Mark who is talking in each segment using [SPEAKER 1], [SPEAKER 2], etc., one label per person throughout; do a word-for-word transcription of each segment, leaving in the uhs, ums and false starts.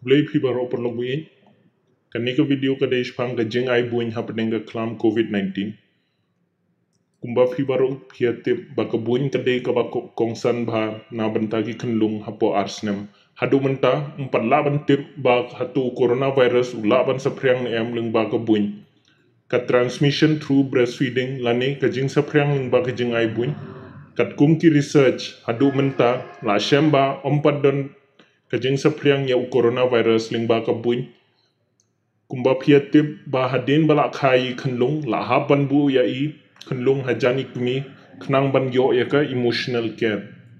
[SPEAKER 1] Kublai phi baro perlu buin. Kan ni ke video ke deish pam ke jeng ai buin happening ke klam COVID nineteen. Kumba phi baro phi tip ba ke buin ke dei ke ba kongsan ba na bantagi kenlung hapo arsnem. Hadu menta empat laban tip ba hatu coronavirus ulaban sapriang em leng ba ke buin. Ka transmission through breastfeeding lani ka jing sapriang leng ba ke jeng ai buin. Kat kumki research hadu menta la shemba ompat don kajeng sapriang ya coronavirus ling ba ka buin kumba piatip ba hadin bala khai khenlung la haban bu ya i khenlung hajani kmi khnang ban yo ya ka emotional care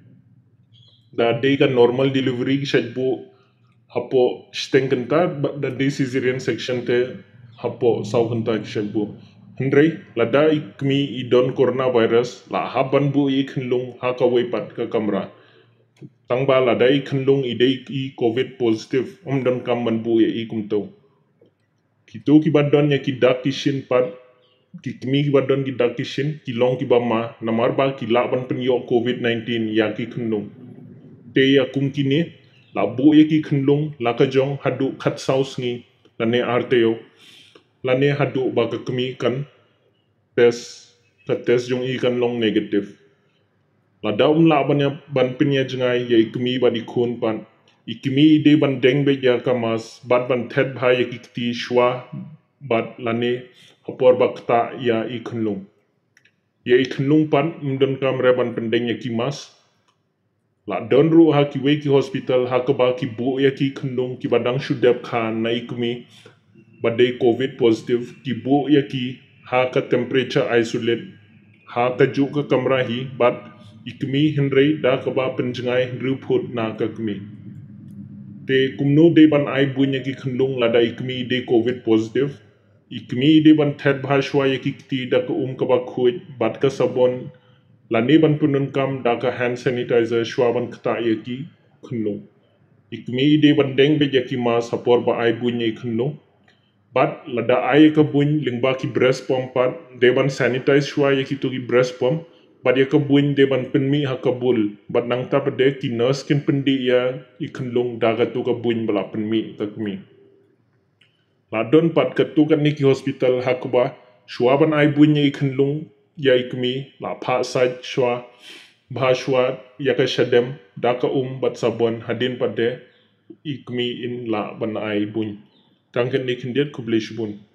[SPEAKER 1] da de ka normal delivery shajbu hapo stengkenta da de cesarean section te hapo saukenta shajbu hendrei lada ikmi i don coronavirus la haban bu i khenlung ha ka wei pat ka kamra tangba la dai khenlung idei i covid positive om don kam man bu ya i kumto kito ki badon ya ki dak ki shin pat ki kmi ki badon ki dak ki shin ki long ki bama namar ba ki la ban pen yo covid nineteen ya ki khenlung te ya kum ki ne la bu ya ki khenlung la ka jong hadu khat saus ni la ne arteo la ne hadu ba ka kmi kan test ka test jong i kan long negative la daum la banya ban pinya jengai ya ikmi ban ikun pan ikmi de ban deng be ya kamas bat ban thet bha ya kikti shwa bat lane hapor bakta ya ikhnlung ya ikhnlung pan mdon kam re ban pendeng ya kimas la don ru ha ki we ki hospital ha ka ba ki bu ya ki khnlung ki badang shudep khan na ikmi badai covid positive ki bu ya ki ha ka temperature isolate ha ka ju ka kamra hi bat ikmi henrei da ka ba penjengai ruput na ka kmi te kumno de ban ai bunya ki khnlung la da ikmi de covid positive ikmi de ban thet bhashwa ya ki ti da ka um ka ba khuj bat ka sabon la ne ban punun kam da ka hand sanitizer shwa ban khta ya ki khnlung ikmi de ban deng be ya ki ma sapor ba ai bunya khnlung bat la da ai ka buny lingba ki breast pump pat de ban sanitize shwa ya ki to ki breast pump bat ya ka buny de ban penmi ha ka bul bat nang ta de ki nurse kin pendi ya i khnlung da ga tu ka buny bala penmi ta kmi la don pat ka tu kan ni ki hospital ha ka ba shwa ban ai buny ya i khnlung ya i kmi la pha sa shwa bha shwa ya ka shadem da ka um bat sabon hadin pat de i kmi in la ban ai buny Danke, Nick, und dir, Kublai Shubun.